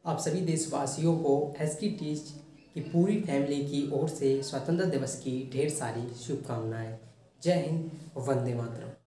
आप सभी देशवासियों को एसके टीच की पूरी फैमिली की ओर से स्वतंत्रता दिवस की ढेर सारी शुभकामनाएं। जय हिंद, वंदे मातरम।